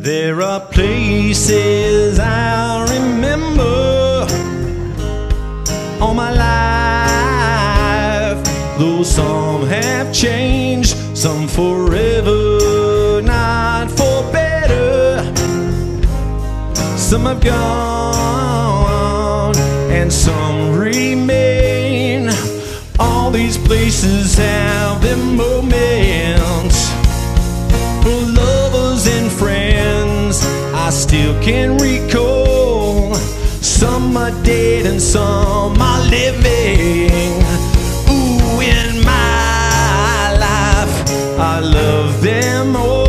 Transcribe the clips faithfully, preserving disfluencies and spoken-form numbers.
There are places I remember all my life, though some have changed, some forever, not for better. Some have gone and some remain. All these places have their moments for lovers and friends I still can recall. Some are dead and some are living. Ooh, in my life I love them all.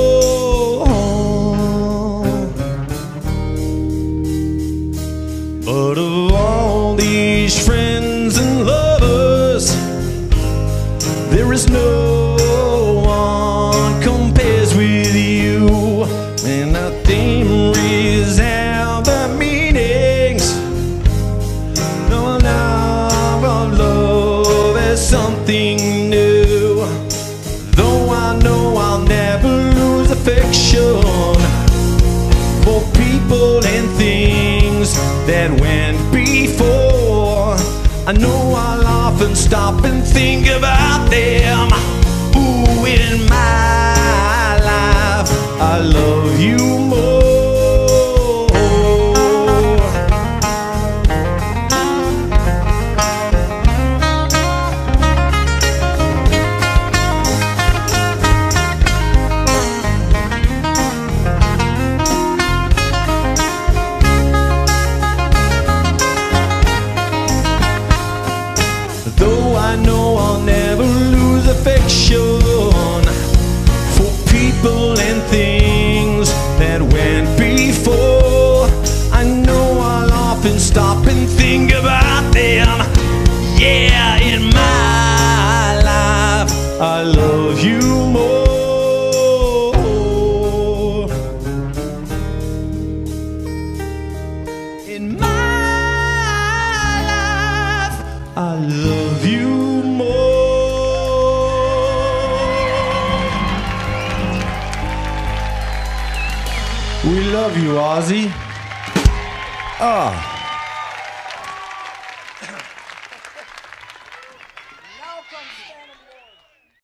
But of all these friends and lovers, there is no one compares with you. And nothing resolves the meanings. No love of love is something new. Though I know I'll never lose affection for people and things that went before. I know I'll often stop and think about them. Ooh, in my life I love you more. Though I know I'll never lose affection for people and things that went before, I know I'll often stop and think about them. Yeah, in my life I love you more. In my I love you more. We love you, Ozzy. Ah.